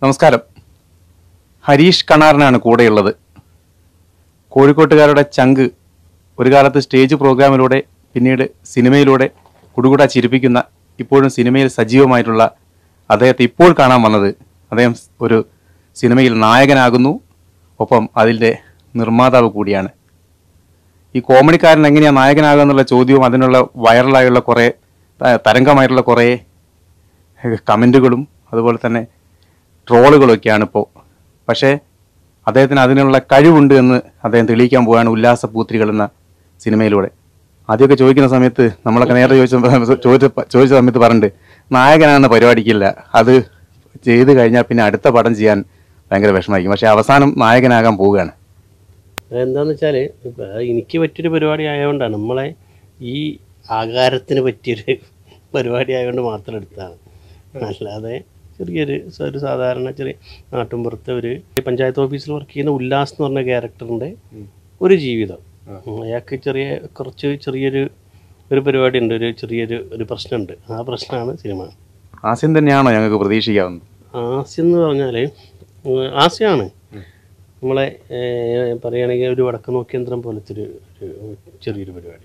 നമസ്കാരം. ഹരീഷ് കണാരനാണ് കൂടെയുള്ളത്. കോഴിക്കോട്ടുകാരുടെ ചങ്ക്, ഒരു കാലത്ത് സ്റ്റേജ് പ്രോഗ്രാമിലൂടെ പിന്നീട് സിനിമയിലൂടെ കുടുകുട ചിരിപ്പിക്കുന്ന, ഇപ്പോഴും സിനിമയിൽ സജീവമായിട്ടുള്ള അദ്ദേഹത്തെ ഇപ്പോൾ കാണാൻ വന്നത് അദ്ദേഹം ഒരു സിനിമയിൽ നായകനാകുന്നു, ഒപ്പം അതിൻ്റെ നിർമ്മാതാവ് കൂടിയാണ്. ഈ കോമഡിക്കാരൻ എങ്ങനെയാണ് നായകനാകുക എന്നുള്ള ചോദ്യവും അതിനുള്ള വൈറലായുള്ള കുറേ തരംഗമായിട്ടുള്ള കുറേ കമൻറ്റുകളും അതുപോലെ തന്നെ ട്രോളുകളൊക്കെയാണ് ഇപ്പോൾ. പക്ഷേ അദ്ദേഹത്തിന് അതിനുള്ള കഴിവുണ്ട് എന്ന് അദ്ദേഹം തെളിയിക്കാൻ പോവുകയാണ് ഉല്ലാസപൂത്തിരികൾ എന്ന സിനിമയിലൂടെ. ആദ്യമൊക്കെ ചോദിക്കുന്ന സമയത്ത് നമ്മളൊക്കെ നേരത്തെ ചോദിച്ച സമയത്ത് പറഞ്ഞിട്ട് നായകനാണെന്ന പരിപാടിക്കില്ല, അത് ചെയ്ത് കഴിഞ്ഞാൽ പിന്നെ അടുത്ത പടം ചെയ്യാൻ ഭയങ്കര വിഷമമായിരിക്കും. പക്ഷേ അവസാനം നായകനാകാൻ പോവുകയാണ്. എന്താണെന്ന് വെച്ചാൽ എനിക്ക് പറ്റിയൊരു പരിപാടി ആയതുകൊണ്ടാണ്, നമ്മളെ ഈ ആകാരത്തിന് പറ്റിയൊരു പരിപാടി ആയതുകൊണ്ട് മാത്രം എടുത്താണ്. അല്ലാതെ ഒരു സാധാരണ ചെറിയ നാട്ടിൻപുറത്തെ ഒരു പഞ്ചായത്ത് ഓഫീസിൽ വർക്ക് ചെയ്യുന്ന ഉല്ലാസ് എന്ന് പറഞ്ഞ ക്യാരക്ടറിൻ്റെ ഒരു ജീവിതം. അയാൾക്ക് ചെറിയൊരു പരിപാടി ഉണ്ട്, ചെറിയൊരു പ്രശ്നമുണ്ട്. ആ പ്രശ്നമാണ് സിനിമ. ആസ്യം തന്നെയാണോ ഞങ്ങൾക്ക് പ്രതീക്ഷിക്കാവുന്നത്? ആസ്യം എന്ന് പറഞ്ഞാൽ ആസ്യമാണ്. നമ്മളെ പറയുകയാണെങ്കിൽ ഒരു വടക്ക് നോക്കിയന്ത്രം പോലത്തെ ഒരു ചെറിയൊരു പരിപാടി,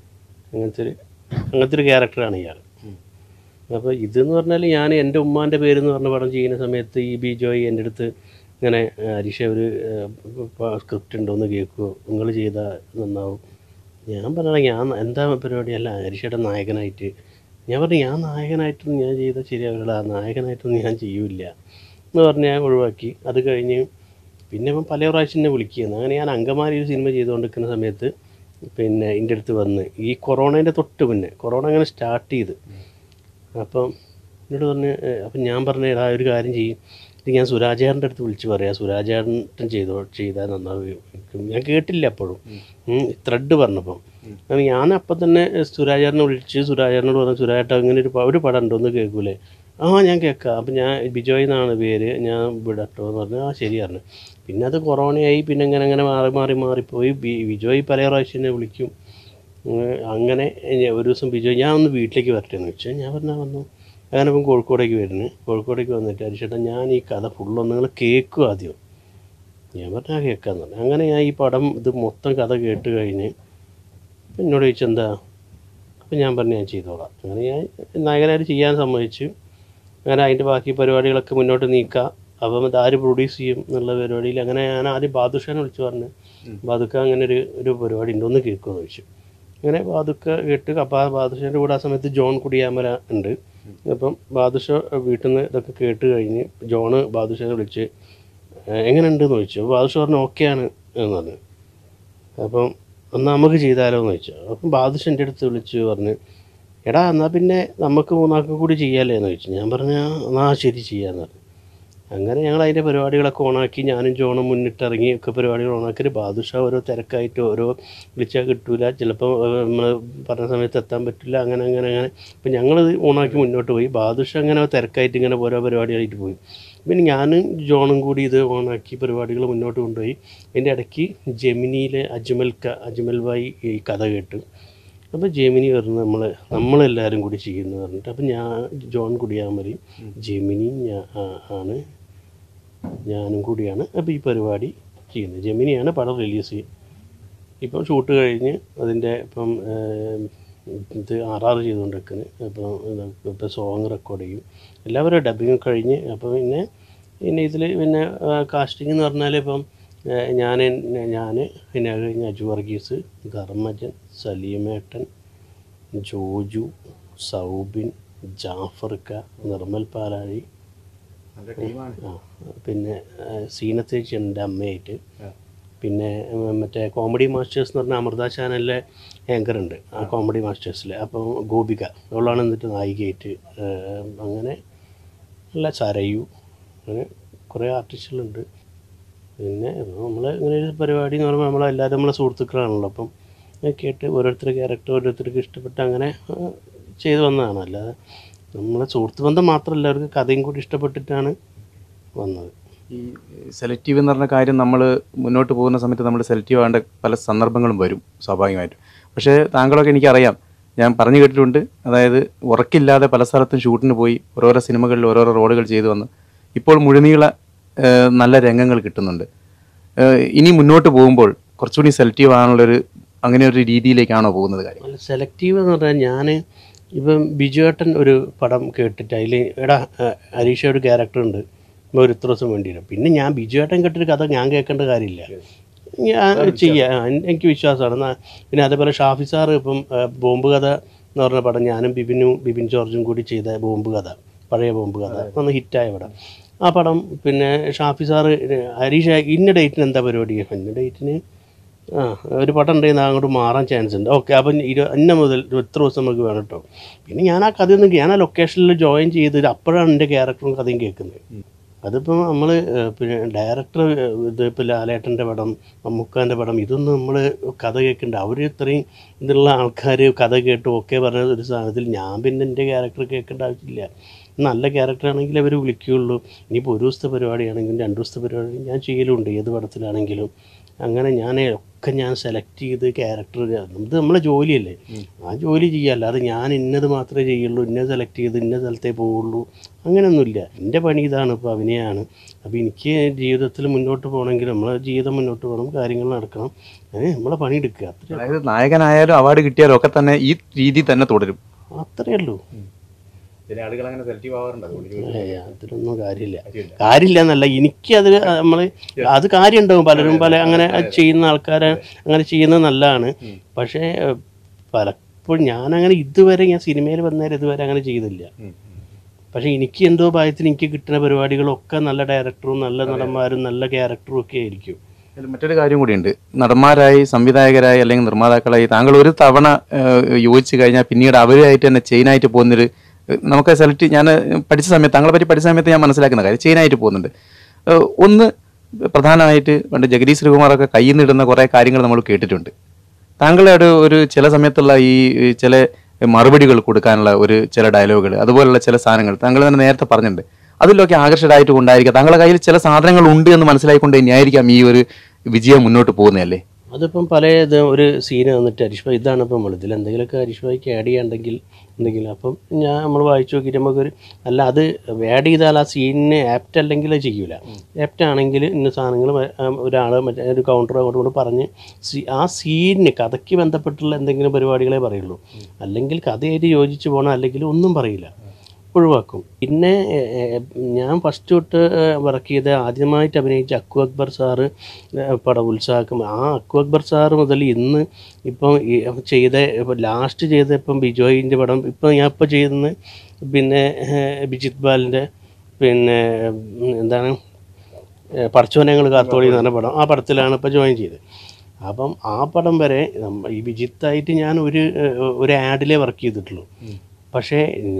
അങ്ങനത്തെ ഒരു ക്യാരക്ടറാണ് ഇയാൾ. അപ്പോൾ ഇതെന്ന് പറഞ്ഞാൽ ഞാൻ എൻ്റെ ഉമ്മാൻ്റെ പേരെന്ന് പറഞ്ഞ പടം ചെയ്യുന്ന സമയത്ത് ഈ ബിജോയ് എൻ്റെ അടുത്ത് ഇങ്ങനെ, ഹരീഷ് ഒരു സ്ക്രിപ്റ്റ് ഉണ്ടോ എന്ന് കേൾക്കുമോ, നിങ്ങൾ ചെയ്താൽ നന്നാവും. ഞാൻ പറഞ്ഞാൽ ഞാൻ എന്താ പരിപാടി, അല്ല ഹരീഷയുടെ നായകനായിട്ട്. ഞാൻ പറഞ്ഞു ഞാൻ നായകനായിട്ടൊന്നും ഞാൻ ചെയ്താൽ ശരിയാവില്ല, നായകനായിട്ടൊന്നും ഞാൻ ചെയ്യൂല എന്ന് പറഞ്ഞ് ഞാൻ ഒഴിവാക്കി. അത് കഴിഞ്ഞ് പിന്നെ ഇപ്പം പല പ്രാവശ്യം എന്നെ വിളിക്കുകയാണ്. അങ്ങനെ ഞാൻ അങ്കമാലി ഒരു സിനിമ ചെയ്തുകൊണ്ടിരിക്കുന്ന സമയത്ത് പിന്നെ എൻ്റെ അടുത്ത് വന്ന്, ഈ കൊറോണേൻ്റെ തൊട്ട് മുന്നേ, കൊറോണ അങ്ങനെ സ്റ്റാർട്ട് ചെയ്ത്, അപ്പം എന്നോട് പറഞ്ഞ്, അപ്പം ഞാൻ പറഞ്ഞ ഒരു കാര്യം ചെയ്യും, ഇത് ഞാൻ സുരാജേട്ടൻ്റെ അടുത്ത് വിളിച്ച് പറയാം, സുരാജേട്ടൻ ചെയ്താൽ നന്നാവുകയും. ഞാൻ കേട്ടില്ല അപ്പോഴും ത്രെഡ് പറഞ്ഞപ്പം. കാരണം ഞാൻ അപ്പം തന്നെ സുരാജേട്ടനെ വിളിച്ച് സുരാജേട്ടനോട് പറഞ്ഞു, സുരാജേട്ടൻ അങ്ങനെ ഒരു പടം ഉണ്ടോ എന്ന് കേൾക്കൂലേ? ഞാൻ കേൾക്കാം. അപ്പം ഞാൻ ബിജോയ് എന്നാണ് പേര്, ഞാൻ വിടട്ടോ എന്ന് പറഞ്ഞു. ശരി പറഞ്ഞു. പിന്നെ അത് കൊറോണയായി, പിന്നെ അങ്ങനെ മാറിപ്പോയി. ബിജോയ് പല പ്രാവശ്യം എന്നെ വിളിക്കും. അങ്ങനെ ഒരു ദിവസം ബിജോയ് ഞാൻ ഒന്ന് വീട്ടിലേക്ക് വരട്ടെ എന്ന് വെച്ചാൽ ഞാൻ പറഞ്ഞാൽ വന്നു. അങ്ങനെ ഇപ്പം കോഴിക്കോടേക്ക് കോഴിക്കോടേക്ക് വന്നിട്ട് ഹരീഷേട്ടാ ഞാൻ ഈ കഥ ഫുള്ളൊന്ന് നിങ്ങൾ കേൾക്കും ആദ്യം. ഞാൻ പറഞ്ഞാൽ കേൾക്കാമെന്ന് പറഞ്ഞു. അങ്ങനെ ഞാൻ ഈ പടം ഇത് മൊത്തം കഥ കേട്ട് കഴിഞ്ഞ് എന്നോട് ചോദിച്ചു എന്താ, അപ്പം ഞാൻ പറഞ്ഞു ഞാൻ ചെയ്തോളാം. അങ്ങനെ ഞാൻ നായകനായിട്ട് ചെയ്യാൻ സമ്മതിച്ചു. അങ്ങനെ അതിൻ്റെ ബാക്കി പരിപാടികളൊക്കെ മുന്നോട്ട് നീക്കുക. അപ്പം ഇതാര് പ്രൊഡ്യൂസ് ചെയ്യും എന്നുള്ള പരിപാടിയിൽ അങ്ങനെ ഞാൻ ആദ്യം ബാദുഷാനെ വിളിച്ച് പറഞ്ഞു, ബാദുക്ക അങ്ങനെ ഒരു പരിപാടി ഉണ്ടോ എന്ന് കേൾക്കുമെന്ന് ചോദിച്ചു. അങ്ങനെ ബാദുക്ക കേട്ട്. അപ്പോൾ ആ ബാദുഷാൻ്റെ കൂടെ ആ സമയത്ത് ജോൺ കുടിയാമല ഉണ്ട്. അപ്പം ബാദുഷ വീട്ടിൽ നിന്ന് ഇതൊക്കെ കേട്ട് കഴിഞ്ഞ് ജോണ് ബാദുഷാനെ വിളിച്ച് എങ്ങനെയുണ്ടെന്ന് ചോദിച്ചു. അപ്പോൾ ബാദുഷ പറഞ്ഞു ഓക്കെയാണ് എന്ന് പറഞ്ഞു. അപ്പം എന്നാൽ നമുക്ക് ചെയ്താലോ എന്ന് ചോദിച്ചു. അപ്പം ബാദുഷ എൻ്റെ അടുത്ത് വിളിച്ച് പറഞ്ഞ്, എടാ എന്നാൽ പിന്നെ നമുക്ക് മൂന്നാൾക്ക് കൂടി ചെയ്യാമല്ലേ എന്ന് ചോദിച്ചു. ഞാൻ പറഞ്ഞു എന്നാൽ ശരി ചെയ്യാമെന്ന് പറഞ്ഞു. അങ്ങനെ ഞങ്ങൾ അതിൻ്റെ പരിപാടികളൊക്കെ ഓണാക്കി, ഞാനും ജോണും മുന്നിട്ടിറങ്ങി ഒക്കെ പരിപാടികൾ ഓണാക്കി. ബാദുഷ ഓരോ തിരക്കായിട്ട് ഓരോ വിളിച്ചാൽ കിട്ടൂല, ചിലപ്പോൾ നമ്മൾ പറഞ്ഞ സമയത്ത് എത്താൻ പറ്റില്ല, അങ്ങനെ അപ്പം ഞങ്ങളിത് ഓണാക്കി മുന്നോട്ട് പോയി. ബാദുഷ അങ്ങനെ തിരക്കായിട്ട് ഇങ്ങനെ ഓരോ പരിപാടികളായിട്ട് പോയി. പിന്നെ ഞാനും ജോണും കൂടി ഇത് ഓണാക്കി പരിപാടികൾ മുന്നോട്ട് കൊണ്ടുപോയി. അതിൻ്റെ ഇടയ്ക്ക് ജെമിനിയിലെ അജ്മൽ ഭായി ഈ കഥ കേട്ട്. അപ്പോൾ ജെമിനി വരുന്ന നമ്മളെല്ലാവരും കൂടി ചെയ്യുന്നു പറഞ്ഞിട്ട്, അപ്പം ഞാൻ ജോൺ കുടിയാമലയും ജെമിനി ഞാനും കൂടിയാണ് അപ്പോൾ ഈ പരിപാടി ചെയ്യുന്നത്. ജെമിനിയാണ് പടം റിലീസ് ചെയ്യും. ഇപ്പം ഷൂട്ട് കഴിഞ്ഞ് അതിൻ്റെ ഇപ്പം ഇത് RR ചെയ്തുകൊണ്ടിരിക്കുന്നത്. ഇപ്പം സോങ് റെക്കോർഡ് ചെയ്യും, എല്ലാവരും ഡബിങ് കഴിഞ്ഞ്. അപ്പോൾ പിന്നെ ഇതിൽ പിന്നെ കാസ്റ്റിംഗ് എന്ന് പറഞ്ഞാൽ ഇപ്പം ഞാൻ പിന്നെ അത് കഴിഞ്ഞ് അജു വർഗീസ്, ധർമ്മജൻ, സലീമേട്ടൻ, ജോജു, സൗബിൻ, ജാഫർക്ക, നിർമ്മൽ പാലാഴി, പിന്നെ സീനത്തേച്ചി എൻ്റെ അമ്മയായിട്ട്, പിന്നെ മറ്റേ കോമഡി മാസ്റ്റേഴ്സ് എന്ന് പറഞ്ഞാൽ അമൃത ചാനലിലെ ആങ്കർ ഉണ്ട് ആ കോമഡി മാസ്റ്റേഴ്സിൽ. അപ്പോൾ ഗോപിക അവളാണ് എന്നിട്ട് നായികയായിട്ട്. അങ്ങനെ അല്ല സരയു, അങ്ങനെ കുറേ ആർട്ടിസ്റ്റുകളുണ്ട്. പിന്നെ നമ്മൾ ഇങ്ങനെ ഒരു പരിപാടി എന്ന് പറയുമ്പോൾ നമ്മളെല്ലാവരും നമ്മളെ സുഹൃത്തുക്കളാണല്ലോ. അപ്പം കേട്ട് ഓരോരുത്തരുടെ ക്യാരക്ടർ ഓരോരുത്തർക്ക് ഇഷ്ടപ്പെട്ട് അങ്ങനെ ചെയ്തു വന്നതാണ്. അല്ലാതെ നമ്മളെ സുഹൃത്ത് ബന്ധം മാത്രമല്ല, അവർക്ക് കഥയും കൂടി ഇഷ്ടപ്പെട്ടിട്ടാണ് വന്നത്. ഈ സെലക്റ്റീവ് എന്ന് പറഞ്ഞ കാര്യം നമ്മൾ മുന്നോട്ട് പോകുന്ന സമയത്ത് നമ്മൾ സെലക്റ്റീവ് ആവേണ്ട പല സന്ദർഭങ്ങളും വരും സ്വാഭാവികമായിട്ടും. പക്ഷേ താങ്കളൊക്കെ എനിക്കറിയാം, ഞാൻ പറഞ്ഞു കേട്ടിട്ടുണ്ട്, അതായത് ഉറക്കില്ലാതെ പല സ്ഥലത്തും ഷൂട്ടിന് പോയി ഓരോരോ സിനിമകളിൽ ഓരോരോ റോളുകൾ ചെയ്തു വന്ന് ഇപ്പോൾ മുഴുനീള നല്ല രംഗങ്ങൾ കിട്ടുന്നുണ്ട്. ഇനി മുന്നോട്ട് പോകുമ്പോൾ കുറച്ചുകൂടി സെലക്റ്റീവ് ആണുള്ളൊരു അങ്ങനെ ഒരു രീതിയിലേക്കാണോ പോകുന്നത് കാര്യം? സെലക്റ്റീവ് എന്ന് പറഞ്ഞാൽ ഞാൻ ഇപ്പം ബിജുവേട്ടൻ ഒരു പടം കേട്ടിട്ട് അതിൽ എടാ ഹരീഷ ഒരു ക്യാരക്ടർ ഉണ്ട് ഒരു ഇത്ര ദിവസം വേണ്ടിയിട്ട്, പിന്നെ ഞാൻ ബിജുവേട്ടൻ കേട്ടൊരു കഥ ഞാൻ കേൾക്കേണ്ട കാര്യമില്ല, ഞാൻ ചെയ്യാം, എനിക്ക് വിശ്വാസമാണ്. പിന്നെ അതേപോലെ ഷാഫി സാറ് ഇപ്പം ബോംബ് കഥ എന്ന് പറഞ്ഞ പടം ഞാനും ബിബിൻ ജോർജും കൂടി ചെയ്ത ബോംബ് കഥ, പഴയ ബോംബ് കഥ ഒന്ന് ഹിറ്റായ പടം. ആ പടം പിന്നെ ഷാഫി സാറ് ഹരീഷ് ഇന്ന ഡേറ്റിന് എന്താ പരിപാടി, ഇന്ന ഡേറ്റിന് ഒരു പടം ഉണ്ടെങ്കിൽ അങ്ങോട്ട് മാറാൻ ചാൻസ് ഉണ്ട്, ഓക്കെ അപ്പം ഇന്ന മുതൽ എത്ര ദിവസം നമുക്ക് വേണം കേട്ടോ. പിന്നെ ഞാൻ ആ കഥയൊന്നും ഞാൻ ആ ലൊക്കേഷനിൽ ജോയിൻ ചെയ്ത് അപ്പോഴാണ് എൻ്റെ ക്യാരക്ടറും കഥയും കേൾക്കുന്നത്. അതിപ്പം നമ്മൾ പിന്നെ ഡയറക്ടർ ഇതിപ്പോൾ ലാലേട്ടൻ്റെ പടം, മമ്മൂക്കാൻ്റെ പടം, ഇതൊന്നും നമ്മൾ കഥ കേൾക്കണ്ട. അവർ ഇത്രയും ഇതുള്ള ആൾക്കാർ കഥ കേട്ട് ഓക്കെ പറഞ്ഞ ഒരു സാധനത്തിൽ ഞാൻ പിന്നെ എൻ്റെ ക്യാരക്ടർ കേൾക്കേണ്ട ആവശ്യമില്ല. നല്ല ക്യാരക്ടറാണെങ്കിൽ അവർ വിളിക്കുകയുള്ളൂ. ഇനിയിപ്പോൾ ഒരു ദിവസത്തെ പരിപാടിയാണെങ്കിലും 2 ദിവസത്തെ പരിപാടി ഞാൻ ചെയ്യലുണ്ട്, ഏത് പടത്തിലാണെങ്കിലും. അങ്ങനെ ഞാൻ സെലക്ട് ചെയ്ത് ക്യാരക്ടർ, ഇത് നമ്മളെ ജോലിയല്ലേ, ആ ജോലി ചെയ്യുക. അല്ലാതെ ഞാൻ ഇന്നത് മാത്രമേ ചെയ്യുള്ളൂ, ഇന്നത് സെലക്ട് ചെയ്ത് ഇന്ന സ്ഥലത്തേ പോവുള്ളൂ, അങ്ങനെയൊന്നുമില്ല. എൻ്റെ പണി ഇതാണ്, ഇപ്പോൾ അഭിനയമാണ്. അപ്പോൾ എനിക്ക് ജീവിതത്തിൽ മുന്നോട്ട് പോകണമെങ്കിൽ നമ്മളെ ജീവിതം മുന്നോട്ട് പോകണം, കാര്യങ്ങൾ നടക്കണം, നമ്മളെ പണിയെടുക്കുക. അതായത് നായകനായാലും അവാർഡ് കിട്ടിയാലും ഒക്കെ തന്നെ ഈ രീതി തന്നെ തുടരും, അത്രയേ ഉള്ളൂ. അതിലൊന്നും കാര്യമില്ല എന്നല്ല, എനിക്കത് അത് കാര്യം ഉണ്ടാവും. പലരും അങ്ങനെ ചെയ്യുന്ന ആൾക്കാരെ അങ്ങനെ ചെയ്യുന്നത് നല്ലതാണ്. പക്ഷേ പലപ്പോഴും ഞാനങ്ങനെ ഇതുവരെ ഞാൻ സിനിമയിൽ വന്നേരം ഇതുവരെ അങ്ങനെ ചെയ്തില്ല. പക്ഷേ എനിക്ക് എന്തോ ഭാഗ്യത്തിന് എനിക്ക് കിട്ടുന്ന പരിപാടികളൊക്കെ നല്ല ഡയറക്ടറും നല്ല നടന്മാരും നല്ല ക്യാരക്ടറും ഒക്കെ ആയിരിക്കും. മറ്റൊരു കാര്യം കൂടിയുണ്ട്, നടന്മാരായി സംവിധായകരായി അല്ലെങ്കിൽ നിർമ്മാതാക്കളായി താങ്കൾ ഒരു തവണ യോജിച്ച് കഴിഞ്ഞാൽ പിന്നീട് അവരുമായിട്ട് തന്നെ ചെയിനായിട്ട് പോകുന്നൊരു, നമുക്ക് സെലക്ട്, ഞാൻ പഠിച്ച സമയത്ത് താങ്കളെ പറ്റി പഠിച്ച സമയത്ത് ഞാൻ മനസ്സിലാക്കുന്ന കാര്യം ചെയിനായിട്ട് പോകുന്നുണ്ട്. ഒന്ന് പ്രധാനമായിട്ട് പണ്ട് ജഗദീഷ് ശ്രീകുമാറൊക്കെ കയ്യിൽ നിന്നിടുന്ന കുറേ കാര്യങ്ങൾ നമ്മൾ കേട്ടിട്ടുണ്ട്. താങ്കളുടെ ഒരു ചില സമയത്തുള്ള ഈ ചില മറുപടികൾ കൊടുക്കാനുള്ള ചില ഡയലോഗുകൾ, അതുപോലുള്ള ചില സാധനങ്ങൾ താങ്കൾ തന്നെ നേരത്തെ പറഞ്ഞിട്ടുണ്ട്. അതിലൊക്കെ ആകർഷകമായിട്ട് കൊണ്ടായിരിക്കാം താങ്കളുടെ കയ്യിൽ ചില സാധനങ്ങൾ ഉണ്ട് എന്ന് മനസ്സിലായിക്കൊണ്ട് തന്നെയായിരിക്കാം ഈ ഒരു വിജയം മുന്നോട്ട് പോകുന്നതല്ലേ? അതിപ്പം പല ഒരു സീന് വന്നിട്ട് ഹരീഷ് ഭായ് ഇതാണ് ഇപ്പം നമ്മൾ ഇതിൽ എന്തെങ്കിലുമൊക്കെ ഹരീഷ് ഭായിക്ക് ആഡ് ചെയ്യാണ്ടെങ്കിൽ എന്തെങ്കിലും, അപ്പം നമ്മൾ വായിച്ചു നോക്കിയിട്ട് നമുക്കൊരു അല്ല അത് ആഡ് ചെയ്താൽ ആ സീനിന് ആപ്റ്റ് അല്ലെങ്കിൽ ചെയ്യൂല. ആപ്റ്റ് ആണെങ്കിൽ ഇന്ന സാധനങ്ങൾ ഒരാൾ മറ്റേ ഒരു കൗണ്ടർ അങ്ങോട്ട് പറഞ്ഞ് ആ സീനിന് കഥയ്ക്ക് ബന്ധപ്പെട്ടുള്ള എന്തെങ്കിലും പരിപാടികളെ പറയുള്ളൂ. അല്ലെങ്കിൽ കഥയായിട്ട് യോജിച്ച് പോകണം, അല്ലെങ്കിൽ ഒന്നും പറയില്ല, ഒഴിവാക്കും. പിന്നെ ഞാൻ ഫസ്റ്റ് തൊട്ട് വർക്ക് ചെയ്ത ആദ്യമായിട്ട് അഭിനയിച്ച അക്കു അക്ബർ സാറ് പടം ഉത്സാഹം, ആ അക്കു അക്ബർ സാറ് മുതൽ ഇന്ന് ഇപ്പം ഇപ്പം ലാസ്റ്റ് ചെയ്ത ഇപ്പം ബിജോയിൻ്റെ പടം, ഇപ്പം ഞാൻ ഇപ്പോൾ ചെയ്യുന്നത് പിന്നെ ബിജിത് ബാലിൻ്റെ പിന്നെ എന്താണ് പടച്ചോനങ്ങൾ കാത്തോളി എന്ന് പറഞ്ഞ പടം, ആ പടത്തിലാണ് ഇപ്പോൾ ജോയിൻ ചെയ്തത്. അപ്പം ആ പടം വരെ ഈ ബിജിത്തായിട്ട് ഞാൻ ഒരു ആഡിലേ വർക്ക് ചെയ്തിട്ടുള്ളൂ. പക്ഷേ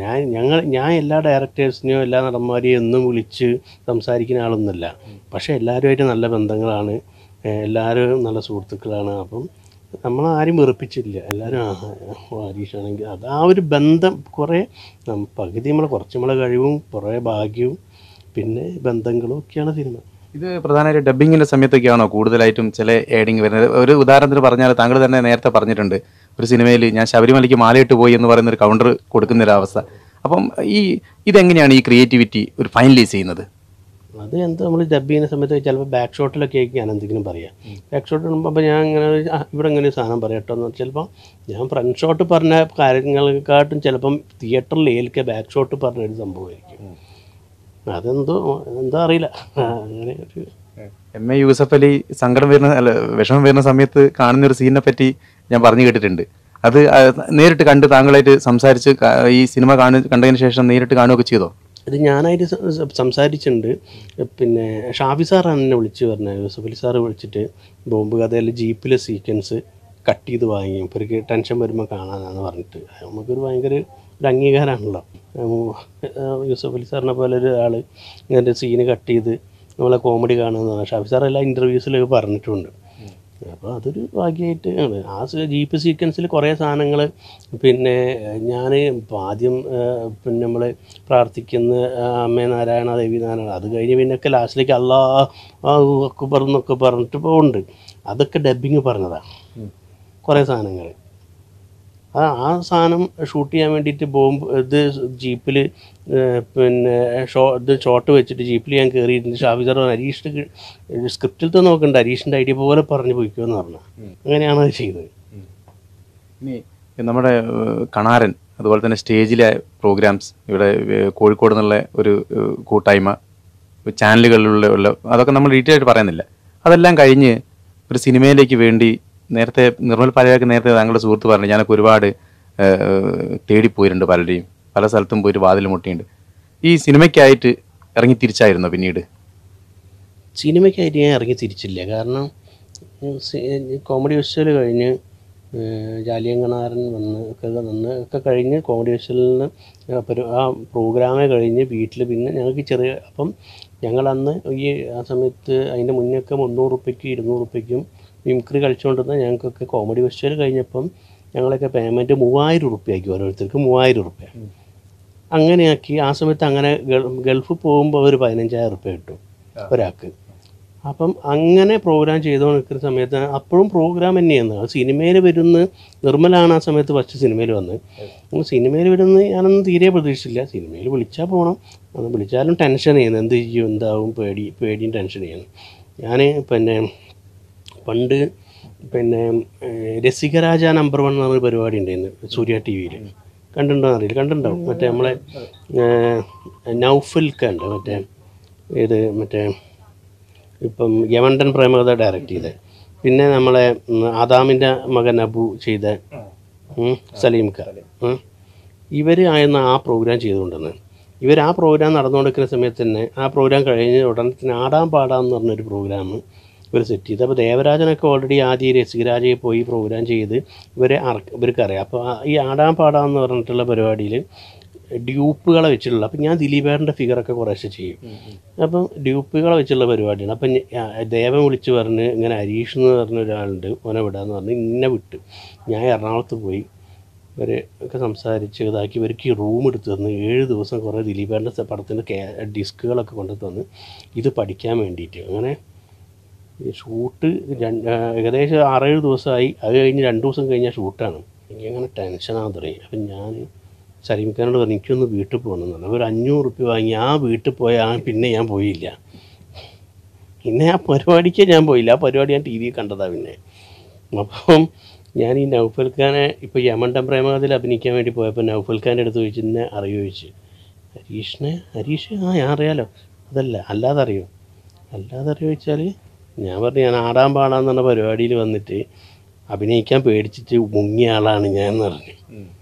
ഞാൻ എല്ലാ ഡയറക്ടേഴ്സിനെയോ എല്ലാ നടന്മാരെയും എന്നും വിളിച്ച് സംസാരിക്കുന്ന ആളൊന്നുമല്ല. പക്ഷേ എല്ലാവരുമായിട്ട് നല്ല ബന്ധങ്ങളാണ്, എല്ലാവരും നല്ല സുഹൃത്തുക്കളാണ്. അപ്പം നമ്മളാരും വെറുപ്പിച്ചില്ല. എല്ലാവരും ഹരീഷാണെങ്കിൽ അത് ആ ഒരു ബന്ധം കുറേ പകുതി കുറച്ച് നമ്മളെ കഴിവും കുറേ ഭാഗ്യവും പിന്നെ ബന്ധങ്ങളും ഒക്കെയാണ് സിനിമ. ഇത് പ്രധാനമായിട്ട് ഡബ്ബിങ്ങിൻ്റെ സമയത്തൊക്കെയാണോ കൂടുതലായിട്ടും ചില ഏഡിങ് വരുന്നത്? ഒരു ഉദാഹരണത്തിന് പറഞ്ഞാൽ താങ്കൾ തന്നെ നേരത്തെ പറഞ്ഞിട്ടുണ്ട്, ഒരു സിനിമയിൽ ഞാൻ ശബരിമലയ്ക്ക് മാലയിട്ട് പോയി എന്ന് പറയുന്നൊരു കൗണ്ടർ കൊടുക്കുന്നൊരവസ്ഥ. അപ്പം ഇതെങ്ങനെയാണ് ഈ ക്രിയേറ്റിവിറ്റി ഒരു ഫൈനലൈസ് ചെയ്യുന്നത്? അത് എന്താ നമ്മൾ ഡബ് ചെയ്യുന്ന സമയത്ത് ചിലപ്പോൾ ബാക്ക് ഷോട്ടിലൊക്കെ ആയിരിക്കും ഞാൻ എന്തെങ്കിലും പറയാം. ബാക്ക് ഷോട്ട് ഇടുമ്പോൾ അപ്പോൾ ഞാൻ ഇങ്ങനെ ഇവിടെ ഇങ്ങനെ ഒരു സാധനം പറയട്ടോ എന്ന് ചിലപ്പോൾ ഞാൻ ഫ്രണ്ട് ഷോട്ട് പറഞ്ഞ കാര്യങ്ങളെക്കാട്ടും ചിലപ്പം തിയേറ്ററിൽ ഏൽക്കുക ബാക്ക് ഷോട്ട് പറഞ്ഞൊരു സംഭവമായിരിക്കും. അതെന്തോ അറിയില്ല. അങ്ങനെ ഒരു എം.എ. യൂസഫ് അലി സങ്കടം വരുന്ന വിഷമം വരുന്ന സമയത്ത് കാണുന്നൊരു സീനിനെ പറ്റി ഞാൻ പറഞ്ഞു കേട്ടിട്ടുണ്ട്. അത് നേരിട്ട് കണ്ട് താങ്കളായിട്ട് സംസാരിച്ച് ഈ സിനിമ കണ്ടതിന് ശേഷം നേരിട്ട് കാണുകയൊക്കെ ചെയ്തോ? ഇത് ഞാനായിട്ട് സംസാരിച്ചിട്ടുണ്ട്. പിന്നെ ഷാഫി സാറാണ് എന്നെ വിളിച്ച് പറഞ്ഞത്, യൂസഫ് അലി സാറ് വിളിച്ചിട്ട് ബോംബ് കഥയിൽ ജീപ്പിലെ സീക്വൻസ് കട്ട് ചെയ്ത് വാങ്ങി ഇവർക്ക് ടെൻഷൻ വരുമ്പോൾ കാണാനാന്ന് പറഞ്ഞിട്ട് നമുക്കൊരു ഭയങ്കര ഒരു അംഗീകാരമാണല്ലോ. യൂസഫ് അലി സാറിനെ പോലെ ഒരാൾ ഇങ്ങനത്തെ സീന് കട്ട് ചെയ്ത് നമ്മളെ കോമഡി കാണുമെന്ന് പറഞ്ഞാൽ ഷാഫി സാർ എല്ലാ ഇൻ്റർവ്യൂസിലൊക്കെ പറഞ്ഞിട്ടുണ്ട്. അപ്പോൾ അതൊരു ഭാഗ്യമായിട്ട് ആണ്. ആ ജീപ്പ് സീക്വൻസിൽ കുറേ സാധനങ്ങൾ പിന്നെ ഞാൻ ആദ്യം പിന്നെ നമ്മൾ പ്രാർത്ഥിക്കുന്ന അമ്മേ നാരായണ ദേവി നാരായണ, അത് കഴിഞ്ഞ് പിന്നൊക്കെ ലാസ്റ്റിലേക്ക് അല്ലാഹു അക്ബർ എന്നൊക്കെ പറഞ്ഞിട്ട് പോകുന്നുണ്ട്. അതൊക്കെ ഡബ്ബിങ് പറഞ്ഞതാണ് കുറേ സാധനങ്ങൾ. ആ സാധനം ഷൂട്ട് ചെയ്യാൻ വേണ്ടിയിട്ട് ഇത് ജീപ്പിൽ പിന്നെ ഇത് ഷോട്ട് വെച്ചിട്ട് ജീപ്പിൽ ഞാൻ കയറിയിട്ടുണ്ട്. ഷാഫിസർ ഹരീഷിൻ്റെ സ്ക്രിപ്റ്റിൽ നോക്കുന്നുണ്ട്, ഹരീഷിൻ്റെ ഐഡിയ പോലെ പറഞ്ഞു പോയിക്കുമെന്ന് പറഞ്ഞു. അങ്ങനെയാണ് അത് ചെയ്തത്. ഇനി നമ്മുടെ കണാരൻ അതുപോലെ തന്നെ സ്റ്റേജിലെ പ്രോഗ്രാംസ് ഇവിടെ കോഴിക്കോട് നിന്നുള്ള ഒരു കൂട്ടായ്മ ചാനലുകളിലുള്ള അതൊക്കെ നമ്മൾ ഡീറ്റെയിൽ ആയിട്ട് പറയുന്നില്ല. അതെല്ലാം കഴിഞ്ഞ് ഒരു സിനിമയിലേക്ക് വേണ്ടി നേരത്തെ നിർമ്മൽ പാലയൊക്കെ നേരത്തെ താങ്കളുടെ സുഹൃത്ത് പറഞ്ഞു, ഞാനൊക്കെ ഒരുപാട് തേടിപ്പോയിട്ടുണ്ട്, പലരെയും പല സ്ഥലത്തും പോയിട്ട് വാതിൽ മുട്ടിയുണ്ട്. ഈ സിനിമയ്ക്കായിട്ട് ഇറങ്ങി തിരിച്ചായിരുന്നോ പിന്നീട്? സിനിമയ്ക്കായിട്ട് ഞാൻ ഇറങ്ങി തിരിച്ചില്ല. കാരണം കോമഡി ഫെസ്റ്റിവൽ കഴിഞ്ഞ് ജാലിയങ്കണാരൻ ഒക്കെ കഴിഞ്ഞ് കോമഡി ഫെസ്റ്റിവലിന് ആ പ്രോഗ്രാമേ കഴിഞ്ഞ് വീട്ടിൽ പിന്നെ ഞങ്ങൾക്ക് അപ്പം ഞങ്ങളന്ന് ആ സമയത്ത് അതിൻ്റെ മുന്നൊക്കെ 300 രൂപയ്ക്കും 200 രൂപയ്ക്കും മിമിക്രി കളിച്ചുകൊണ്ടിരുന്ന ഞങ്ങൾക്കൊക്കെ കോമഡി ഫെസ്റ്റിവൽ കഴിഞ്ഞപ്പം ഞങ്ങളൊക്കെ പേയ്മെൻറ്റ് 3000 രൂപയാക്കി, ഓരോരുത്തർക്ക് 3000 രൂപ അങ്ങനെയാക്കി. ആ സമയത്ത് അങ്ങനെ ഗൾഫ് പോകുമ്പോൾ ഒരു 15000 രൂപ കിട്ടും ഒരാൾക്ക്. അപ്പം അങ്ങനെ പ്രോഗ്രാം ചെയ്തുകൊണ്ട് നിൽക്കുന്ന സമയത്ത് അപ്പോഴും പ്രോഗ്രാം തന്നെയാണ്. സിനിമയിൽ വരുന്ന നിർമ്മലാണ് ആ സമയത്ത് ഫസ്റ്റ് സിനിമയിൽ വന്ന്. സിനിമയിൽ വരുന്ന ഞാനൊന്നും തീരെ പ്രതീക്ഷിച്ചില്ല. സിനിമയിൽ വിളിച്ചാൽ പോകണം, അത് വിളിച്ചാലും ടെൻഷൻ ചെയ്യുന്നു, എന്ത് ചെയ്യും എന്താവും പേടിയും ടെൻഷൻ ചെയ്യുന്നു. ഞാൻ പിന്നെ പണ്ട് രസികരാജ നമ്പർ 1 എന്ന് പറഞ്ഞൊരു പരിപാടി ഉണ്ടായിരുന്നു സൂര്യ TV-യിൽ. കണ്ടിട്ടുണ്ടോ അറിയില്ല, കണ്ടിട്ടുണ്ടാവും. മറ്റേ നമ്മളെ നൗഫൽക്ക ഉണ്ട്, മറ്റേ ഇപ്പം യമണ്ടൻ പ്രേമകഥ ഡയറക്റ്റ് ചെയ്തത്. പിന്നെ നമ്മളെ ആദാമിൻ്റെ മകൻ അബു ചെയ്ത സലീംക്ക, ഇവർ ആയിരുന്നു ആ പ്രോഗ്രാം ചെയ്തുകൊണ്ടിരുന്നത്. ഇവർ ആ പ്രോഗ്രാം നടന്നുകൊണ്ടിരിക്കുന്ന സമയത്ത് തന്നെ ആ പ്രോഗ്രാം കഴിഞ്ഞ് ഉടനെ തന്നെ ആടാം പാടാമെന്ന് പറഞ്ഞൊരു പ്രോഗ്രാം ഇവർ സെറ്റ് ചെയ്ത്. അപ്പോൾ ദേവരാജനൊക്കെ ഓൾറെഡി ആദ്യം രസികരാജയെ പോയി പ്രോഗ്രാം ചെയ്ത് ഇവർക്കറിയാം. അപ്പോൾ ഈ ആടാം പാടാമെന്ന് പറഞ്ഞിട്ടുള്ള പരിപാടിയിൽ ഡ്യൂപ്പുകളെ വെച്ചിട്ടുള്ള, അപ്പം ഞാൻ ദിലീപേട്ടൻ്റെ ഫിഗറൊക്കെ കുറേശ്ശെ ചെയ്യും. അപ്പം ഡ്യൂപ്പുകളെ വെച്ചുള്ള പരിപാടിയാണ്. അപ്പം ദേവൻ വിളിച്ച് പറഞ്ഞ് ഇങ്ങനെ ഹരീഷ് എന്ന് പറഞ്ഞ ഒരാളുണ്ട്, ഓനെ വിടാമെന്ന് പറഞ്ഞ് ഇന്നെ വിട്ട് ഞാൻ എറണാകുളത്ത് പോയി ഇവരൊക്കെ സംസാരിച്ച് ഇതാക്കി ഇവർക്ക് ഈ റൂം എടുത്ത് തന്ന് 7 ദിവസം കുറേ ദിലീപേട്ടൻ്റെ പടത്തിൻ്റെ ഡിസ്കുകളൊക്കെ കൊണ്ടു തന്ന് ഇത് പഠിക്കാൻ വേണ്ടിയിട്ട്. അങ്ങനെ ഷൂട്ട് ഏകദേശം 6-7 ദിവസമായി. അത് കഴിഞ്ഞ് 2 ദിവസം കഴിഞ്ഞാൽ ഷൂട്ടാണ്. എനിക്കങ്ങനെ ടെൻഷനാകാൻ തുടങ്ങി. അപ്പം ഞാൻ സലീംഖാനോട് പറഞ്ഞു എനിക്കൊന്ന് വീട്ടിൽ പോകണമെന്ന് പറഞ്ഞു. ഒരു 500 രൂപ വാങ്ങി ആ വീട്ടിൽ പോയാൽ പിന്നെ ഞാൻ പോയില്ല. പിന്നെ ആ പരിപാടിക്ക് ഞാൻ പോയില്ല. ആ പരിപാടി ഞാൻ TV കണ്ടതാണ്. പിന്നെ അപ്പം ഞാൻ ഈ നൗഫൽഖാനെ ഇപ്പോൾ യമണ്ടൻ പ്രേമകഥയിൽ അഭിനയിക്കാൻ വേണ്ടി പോയപ്പോൾ നൗഫൽഖാൻ്റെ അടുത്ത് ചോദിച്ചു, എന്നെ അറിയോ ചോദിച്ചു. ഹരീഷ് ഞാൻ അറിയാലോ. അല്ലാതെ അറിയോ ചോദിച്ചാൽ ഞാൻ പറഞ്ഞു ഞാൻ ആടാൻ പാടാന്ന് പറഞ്ഞ പരിപാടിയിൽ വന്നിട്ട് അഭിനയിക്കാൻ പേടിച്ചിട്ട് മുങ്ങിയ ആളാണ് ഞാൻ എന്ന് പറഞ്ഞു.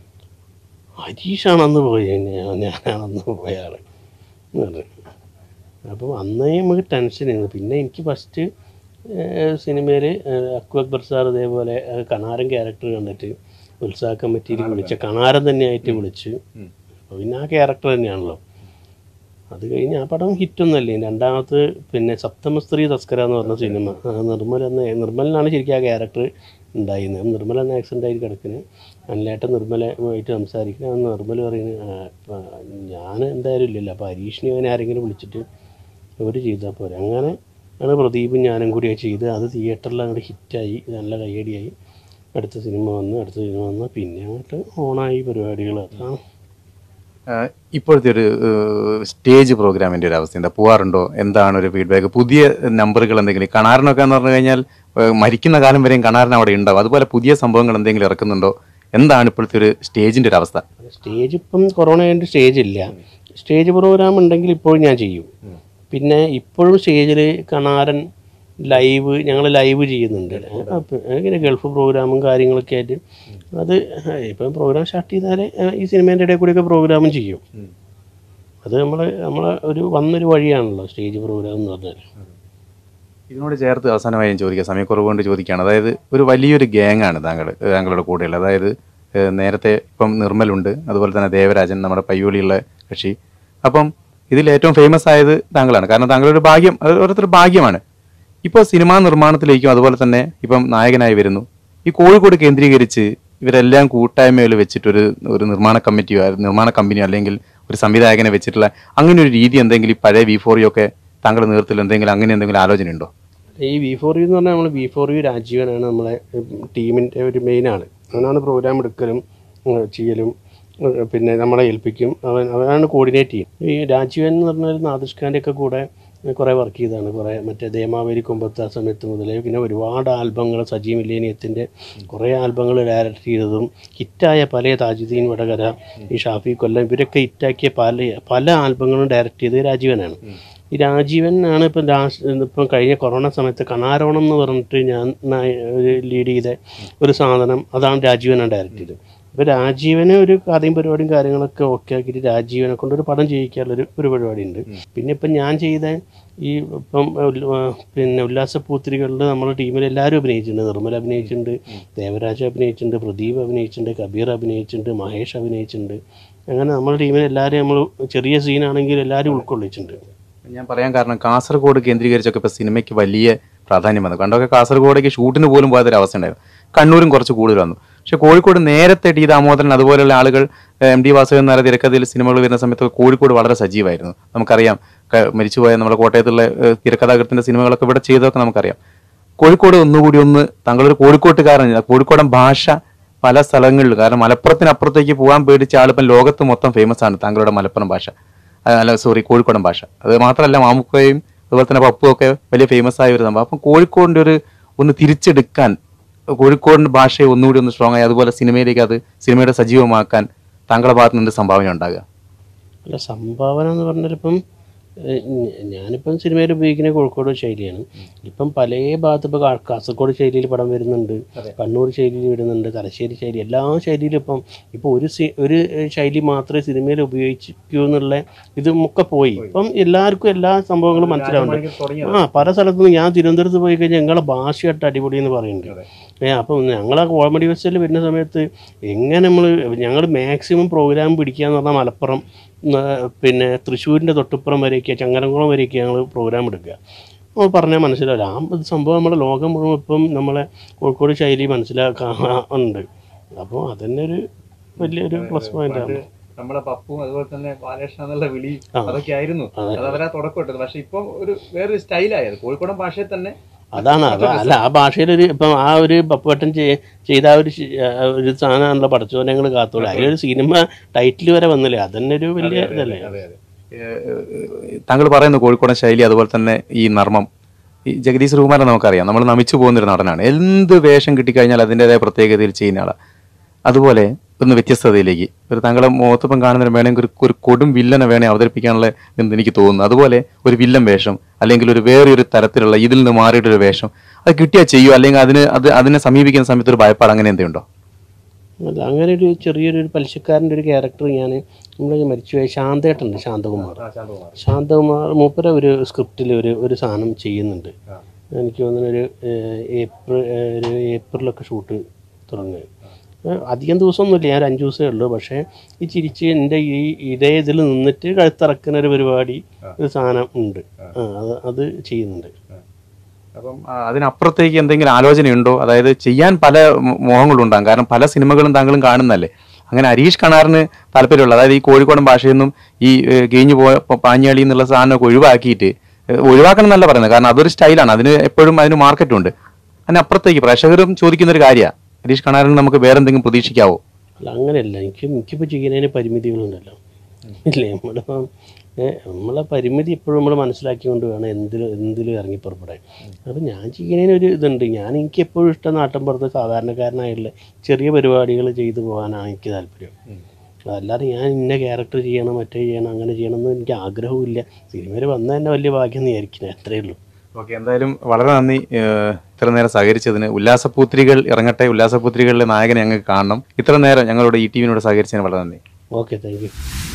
ഹരീഷാണെന്ന് ഞാനാണെന്ന് പോയ ആൾ എന്ന് പറഞ്ഞു. അപ്പം അന്നേ നമുക്ക് ടെൻഷനായിരുന്നു. പിന്നെ എനിക്ക് ഫസ്റ്റ് സിനിമയിൽ അക്ബർ സാർ ഇതേപോലെ കണാരൻ ക്യാരക്ടർ കണ്ടിട്ട് ഉത്സാഹ കമ്മിറ്റിയിൽ വിളിച്ച കണാരൻ തന്നെയായിട്ട് വിളിച്ച്. അപ്പോൾ പിന്നെ ആ ക്യാരക്ടർ തന്നെയാണല്ലോ. അത് കഴിഞ്ഞ് ആ പടം ഹിറ്റൊന്നുമല്ലേ. രണ്ടാമത് പിന്നെ സപ്തമസ്ത്രീ തസ്കര എന്ന് പറഞ്ഞ സിനിമ, നിർമ്മലിനാണ് ശരിക്കും ആ ക്യാരക്ടർ ഉണ്ടായിരുന്നത്. നിർമ്മൽ എന്ന ആക്സിഡൻ്റ് ആയിട്ട് കിടക്കുന്നത്, നല്ലതായിട്ട് നിർമ്മലമായിട്ട് സംസാരിക്കുന്നത്. നിർമ്മൽ പറയുന്നത് ഞാൻ എന്തായാലും ഇല്ലല്ലോ, അപ്പോൾ ഹരീഷിനെ അവനെ ആരെങ്കിലും വിളിച്ചിട്ട് അവർ ചെയ്താൽ പോരെ. അങ്ങനെ ആണ് പ്രദീപും ഞാനും കൂടി ചെയ്ത് അത് തിയേറ്ററിൽ അങ്ങോട്ട് ഹിറ്റായി, നല്ല കയ്യടിയായി. അടുത്ത സിനിമ വന്ന് പിന്നെ അങ്ങോട്ട് ഓണായി പരിപാടികൾ. അതാണ് ഇപ്പോഴത്തെ ഒരു സ്റ്റേജ് പ്രോഗ്രാമിൻ്റെ ഒരു അവസ്ഥ എന്താ? പോകാറുണ്ടോ? എന്താണ് ഒരു ഫീഡ്ബാക്ക്? പുതിയ നമ്പറുകൾ എന്തെങ്കിലും? കണാരനൊക്കെ എന്ന് പറഞ്ഞു കഴിഞ്ഞാൽ മരിക്കുന്ന കാലം വരെയും കണാരൻ അവിടെ ഉണ്ടാവും. അതുപോലെ പുതിയ സംഭവങ്ങൾ എന്തെങ്കിലും ഇറക്കുന്നുണ്ടോ? എന്താണ് ഇപ്പോഴത്തെ ഒരു സ്റ്റേജിൻ്റെ ഒരു അവസ്ഥ? സ്റ്റേജ് ഇപ്പം കൊറോണ കഴിഞ്ഞിട്ട് സ്റ്റേജ് ഇല്ല. സ്റ്റേജ് പ്രോഗ്രാം ഉണ്ടെങ്കിൽ ഇപ്പോഴും ഞാൻ ചെയ്യും. പിന്നെ ഇപ്പോഴും സ്റ്റേജിൽ കണാരൻ ഞങ്ങൾ ലൈവ് ചെയ്യുന്നുണ്ട്. അങ്ങനെ ഗൾഫ് പ്രോഗ്രാമും കാര്യങ്ങളൊക്കെ ആയിട്ട് അത് ഇപ്പം പ്രോഗ്രാം സ്റ്റാർട്ട് ചെയ്താൽ ഈ സിനിമേൻ്റെ ഇടയിൽ കൂടിയൊക്കെ പ്രോഗ്രാമും ചെയ്യും. അത് നമ്മളെ വന്നൊരു വഴിയാണല്ലോ സ്റ്റേജ് പ്രോഗ്രാം എന്ന് പറഞ്ഞാൽ. ഇതിനോട് ചേർത്ത് അവസാനമായി ഞാൻ ചോദിക്കാം, സമയക്കുറവ് കൊണ്ട് ചോദിക്കുകയാണ്. അതായത് ഒരു വലിയൊരു ഗ്യാങ്ങാണ് താങ്കളുടെ കൂടെയുള്ളത്. അതായത് നേരത്തെ ഇപ്പം നിർമ്മലുണ്ട്, അതുപോലെ തന്നെ ദേവരാജൻ, നമ്മുടെ പയ്യോളിയുള്ള കക്ഷി. അപ്പം ഇതിൽ ഏറ്റവും ഫേമസ് ആയത് താങ്കളാണ്. കാരണം താങ്കളുടെ ഭാഗ്യം, ഓരോരുത്തർ ഭാഗ്യമാണ്. ഇപ്പോൾ സിനിമാ നിർമ്മാണത്തിലേക്കും അതുപോലെ തന്നെ ഇപ്പം നായകനായി വരുന്നു. ഈ കോഴിക്കോട് കേന്ദ്രീകരിച്ച് ഇവരെല്ലാം കൂട്ടായ്മയിൽ വെച്ചിട്ടൊരു നിർമ്മാണ കമ്പനിയോ അല്ലെങ്കിൽ ഒരു സംവിധായകനെ വെച്ചിട്ടുള്ള അങ്ങനെ ഒരു രീതി എന്തെങ്കിലും ഈ പഴയ V4U ഒക്കെ താങ്കളുടെ നേതൃത്വത്തിൽ എന്തെങ്കിലും ആലോചന ഉണ്ടോ? ഈ V4U എന്ന് പറഞ്ഞാൽ നമ്മൾ V4U രാജീവനാണ് നമ്മളെ ടീമിൻ്റെ ഒരു മെയിനാണ്. അങ്ങനെയാണ് പ്രോഗ്രാം എടുക്കലും ചെയ്യലും പിന്നെ നമ്മളെ ഏൽപ്പിക്കും. അവനാണ് കോർഡിനേറ്റ് ചെയ്യും. ഈ രാജീവൻ എന്ന് പറഞ്ഞാൽ നാദിഷ് ഖാൻ്റെയൊക്കെ കൂടെ കുറേ വർക്ക് ചെയ്തതാണ്. കുറേ മറ്റേ ദേമാവേലി കൊമ്പത്ത് ആ സമയത്ത് മുതലേ പിന്നെ ഒരുപാട് ആൽബങ്ങൾ സജി മില്ലേനിയത്തിൻ്റെ കുറേ ആൽബങ്ങൾ ഡയറക്റ്റ് ചെയ്തതും ഹിറ്റായ പല താജുദ്ദീൻ വടകര, ഈ ഷാഫി കൊല്ലം ഇവരൊക്കെ ഹിറ്റാക്കിയ പല ആൽബങ്ങളും ഡയറക്റ്റ് ചെയ്തത് രാജീവനാണ്. ഈ രാജീവനാണ് ഇപ്പം കഴിഞ്ഞ കൊറോണ സമയത്ത് കണാരോണം എന്ന് പറഞ്ഞിട്ട് ഞാൻ ലീഡ് ചെയ്ത ഒരു സാധനം, അതാണ് രാജീവനാണ് ഡയറക്റ്റ് ചെയ്തത്. അപ്പോൾ രാജീവന് ഒരു കഥയും പരിപാടിയും കാര്യങ്ങളൊക്കെ ഓക്കെ ആക്കിയിട്ട് രാജീവനെ കൊണ്ടൊരു പടം ചെയ്യിക്കാനുള്ളൊരു പരിപാടിയുണ്ട്. പിന്നെ ഇപ്പം ഞാൻ ചെയ്ത ഈ ഇപ്പം പിന്നെ ഉല്ലാസപൂത്തിരികളിൽ നമ്മുടെ ടീമിൽ എല്ലാവരും അഭിനയിച്ചിട്ടുണ്ട്. നിർമ്മൽ അഭിനയിച്ചിട്ടുണ്ട്, ദേവരാജ് അഭിനയിച്ചിട്ടുണ്ട്, പ്രദീപ് അഭിനയിച്ചിട്ടുണ്ട്, കബീർ അഭിനയിച്ചിട്ടുണ്ട്, മഹേഷ് അഭിനയിച്ചിട്ടുണ്ട്. അങ്ങനെ നമ്മുടെ ടീമിൽ എല്ലാവരും നമ്മൾ ചെറിയ സീനാണെങ്കിൽ എല്ലാവരും ഉൾക്കൊള്ളിച്ചിട്ടുണ്ട്. ഞാൻ പറയാൻ കാരണം കാസർഗോഡ് കേന്ദ്രീകരിച്ചൊക്കെ ഇപ്പോൾ സിനിമയ്ക്ക് വലിയ പ്രാധാന്യം വന്നു. കണ്ടൊക്കെ കാസർഗോഡേക്ക് ഷൂട്ടിന് പോലും പോകാത്തൊരു അവസ്ഥ ഉണ്ടായിരുന്നു. കണ്ണൂരും കുറച്ച് കൂടുതൽ വന്നു. പക്ഷേ കോഴിക്കോട് നേരത്തെ ടി ദാമോദരൻ അതുപോലെയുള്ള ആളുകൾ MD വാസുദേവൻ നായർ തിരക്കഥയിൽ സിനിമകൾ വരുന്ന സമയത്ത് കോഴിക്കോട് വളരെ സജീവമായിരുന്നു. നമുക്കറിയാം, മരിച്ചുപോയ നമ്മുടെ കോട്ടയത്തുള്ള തിരക്കഥാകൃത്തിൻ്റെ സിനിമകളൊക്കെ ഇവിടെ ചെയ്തതൊക്കെ നമുക്കറിയാം. കോഴിക്കോട് ഒന്നുകൂടി താങ്കളൊരു കോഴിക്കോട്ടുകാരൻ, കോഴിക്കോടൻ ഭാഷ പല സ്ഥലങ്ങളിൽ, കാരണം മലപ്പുറത്തിനപ്പുറത്തേക്ക് പോകാൻ പേടിച്ച ആളിപ്പം ലോകത്ത് മൊത്തം ഫേമസ് ആണ് താങ്കളുടെ മലപ്പുറം ഭാഷ, കോഴിക്കോടൻ ഭാഷ. അത് മാത്രമല്ല മാമുക്കയും അതുപോലെ തന്നെ പപ്പും ഒക്കെ വലിയ ഫേമസ് ആയ ഒരു സംഭവം. അപ്പം കോഴിക്കോടിൻ്റെ ഒന്ന് തിരിച്ചെടുക്കാൻ, കോഴിക്കോടിൻ്റെ ഭാഷയെ ഒന്നുകൂടി സ്ട്രോങ് ആയി അതുപോലെ സിനിമയിലേക്ക് സിനിമയുടെ സജീവമാക്കാൻ താങ്കളുടെ ഭാഗത്ത് നിന്ന് സംഭാവന ഉണ്ടാകുക? അല്ല, സംഭാവന എന്ന് പറഞ്ഞാൽ ഇപ്പം ഞാനിപ്പം സിനിമയിൽ ഉപയോഗിക്കുന്ന കോഴിക്കോട് ശൈലിയാണ്. ഇപ്പം പല ഭാഗത്ത് ഇപ്പോൾ കാസർഗോഡ് ശൈലിയിൽ പടം വരുന്നുണ്ട്, കണ്ണൂർ ശൈലിയിൽ വരുന്നുണ്ട്, തലശ്ശേരി ശൈലി, എല്ലാ ശൈലിയിലും ഇപ്പോൾ ഒരു ശൈലി മാത്രമേ സിനിമയിൽ ഉപയോഗിക്കൂ എന്നുള്ള ഇതുമൊക്കെ പോയി. ഇപ്പം എല്ലാവർക്കും എല്ലാ സംഭവങ്ങളും മനസ്സിലാവുന്നുണ്ട്. പല സ്ഥലത്തുനിന്ന് ഞാൻ തിരുവനന്തപുരത്ത് പോയി കഴിഞ്ഞാൽ ഞങ്ങളെ ഭാഷയായിട്ട് അടിപൊളി എന്ന് പറയുന്നുണ്ട്. അപ്പം ഞങ്ങളാ കോമഡി ഫെസ്റ്റിവൽ വരുന്ന സമയത്ത് എങ്ങനെ ഞങ്ങൾ മാക്സിമം പ്രോഗ്രാം പിടിക്കുക എന്ന് പറഞ്ഞാൽ മലപ്പുറം, പിന്നെ തൃശ്ശൂരിൻ്റെ തൊട്ടുപ്പുറം വരെയൊക്കെ, ചങ്ങരംകുളം വരെയൊക്കെ ഞങ്ങൾ പ്രോഗ്രാം എടുക്കുക. നമ്മൾ പറഞ്ഞാൽ മനസ്സിലാവില്ല. സംഭവം നമ്മുടെ ലോകം മുഴുവൻ ഇപ്പം നമ്മളെ കോഴിക്കോട് ശൈലി മനസ്സിലാക്കാറുണ്ട്. അപ്പോൾ അതന്നെ ഒരു വലിയൊരു പ്ലസ് പോയിന്റാണ്. നമ്മളെ പപ്പും അതുപോലെ തന്നെ ബാലകൃഷ്ണ എന്നുള്ള വിളി അതൊക്കെ ആയിരുന്നു, അതവരാ തുടക്കം ഇട്ടത്. പക്ഷെ ഇപ്പം വേറൊരു സ്റ്റൈലായത് കോഴിക്കോടൻ ഭാഷയിൽ തന്നെ. അതാണ് അല്ല, ആ ഭാഷയിലൊരു ഇപ്പം ആ ഒരു പപ്പുവട്ടം ചെയ്ത ഒരു സാധനമാണല്ലോ പടച്ചോനെ ഞങ്ങൾ കാത്തോളൂ. അതിലൊരു സിനിമ ടൈറ്റിൽ വരെ വന്നില്ലേ, അതന്നെ ഒരു വലിയ ഇതല്ലേ. താങ്കൾ പറയുന്നു കോഴിക്കോടൻ ശൈലി, അതുപോലെ തന്നെ ഈ നർമ്മം. ഈ ജഗദീഷ് ശ്രീകുമാരൻ നമുക്കറിയാം, നമ്മൾ നമിച്ചു പോകുന്നൊരു നടനാണ്. എന്ത് വേഷം കിട്ടിക്കഴിഞ്ഞാൽ അതിൻ്റെതായ പ്രത്യേകതയിൽ ചെയ്യുന്ന ആളാണ്. അതുപോലെ ഒന്ന് വ്യത്യസ്തതയിലേക്ക് താങ്കളെ മുഖത്തിപ്പം കാണുന്നതിന് വേണമെങ്കിൽ ഒരു കൊടും വില്ലനെ വേണേൽ അവതരിപ്പിക്കാനുള്ള എന്ന് എനിക്ക് തോന്നുന്നു. അതുപോലെ ഒരു വില്ലൻ വേഷം, അല്ലെങ്കിൽ വേറൊരു തരത്തിലുള്ള ഇതിൽ നിന്ന് മാറിയിട്ടൊരു വേഷം അത് കിട്ടിയാൽ ചെയ്യുമോ, അല്ലെങ്കിൽ അതിനെ സമീപിക്കുന്ന സമയത്ത് ഒരു ഭയപ്പാട് അങ്ങനെ എന്തെയുണ്ടോ? അല്ല, അങ്ങനെ ഒരു ചെറിയൊരു പലിശക്കാരൻ്റെ ഒരു ക്യാരക്ടർ നമ്മൾ മരിച്ചുപോയ ശാന്തകുമാർ മൂപ്പര ഒരു സ്ക്രിപ്റ്റിൽ ഒരു സാധനം ചെയ്യുന്നുണ്ട്. എനിക്ക് തോന്നുന്നൊരു ഏപ്രിലൊക്കെ ഷൂട്ട് തുടങ്ങുക. അധികം ദിവസമൊന്നുമില്ല, ഞാൻ 5 ദിവസമേ ഉള്ളൂ. പക്ഷേ ഈ ചിരിച്ച് എൻ്റെ ഇതേ ഇതിൽ നിന്നിട്ട് കഴുത്തിറക്കുന്ന ഒരു പരിപാടി, ഒരു സാധനം ഉണ്ട്, അത് ചെയ്യുന്നുണ്ട്. അപ്പം അതിനപ്പുറത്തേക്ക് എന്തെങ്കിലും ആലോചനയുണ്ടോ? അതായത് ചെയ്യാൻ പല മോഹങ്ങളുണ്ടാകും, കാരണം പല സിനിമകളും താങ്കളും കാണുന്നല്ലേ. അങ്ങനെ ഹരീഷ് കണാറിന് താല്പര്യമുള്ള, അതായത് ഈ കോഴിക്കോടൻ ഭാഷയിൽ നിന്നും ഈ ഗെയിഞ്ഞു പോയ പാഞ്ഞാളി എന്നുള്ള സാധനമൊക്കെ ഒഴിവാക്കണം എന്നല്ല പറയുന്നത്, കാരണം അതൊരു സ്റ്റൈലാണ്, അതിന് മാർക്കറ്റുണ്ട്. അതിനപ്പുറത്തേക്ക് പ്രേക്ഷകരും ചോദിക്കുന്നൊരു കാര്യമാണ്, ഹരീഷ് കണാറിന് നമുക്ക് വേറെ എന്തെങ്കിലും പ്രതീക്ഷിക്കാവോ? അല്ല, അങ്ങനെയല്ല. എനിക്കിപ്പോൾ ചെയ്യുന്നതിന് പരിമിതികളുണ്ടല്ലോ, ഇല്ലേ. നമ്മളെ പരിമിതി എപ്പോഴും നമ്മൾ മനസ്സിലാക്കിക്കൊണ്ട് വേണം എന്തിലും ഇറങ്ങിപ്പുറപ്പെടാൻ. അപ്പോൾ ഞാൻ ചെയ്യുന്നതിനൊരു ഇതുണ്ട്. എനിക്ക് എപ്പോഴും ഇഷ്ടം നാട്ടിൻപുറത്ത് സാധാരണക്കാരനായിട്ടുള്ള ചെറിയ പരിപാടികൾ ചെയ്തു പോകാനാണ് എനിക്ക് താല്പര്യം. അതല്ലാതെ ഞാൻ ഇന്ന ക്യാരക്ടർ ചെയ്യണം, മറ്റേ ചെയ്യണം, അങ്ങനെ ചെയ്യണമെന്ന് എനിക്ക് ആഗ്രഹമില്ല. സിനിമയിൽ വന്നാൽ തന്നെ വലിയ ഭാഗ്യം എന്ന് വിചാരിക്കുന്നത്, അത്രയേ ഉള്ളൂ. ഓക്കെ, എന്തായാലും വളരെ നന്ദി ഇത്ര നേരം സഹകരിച്ചതിന്. ഉല്ലാസപൂത്തിരികൾ ഇറങ്ങട്ടെ, ഉല്ലാസപൂത്തിരികളിലെ നായകനെ ഞങ്ങൾക്ക് കാണണം. ഇത്ര നേരം ഞങ്ങളോട് ETVനോട് സഹകരിച്ചതിന് വളരെ നന്ദി. Okay, thank U.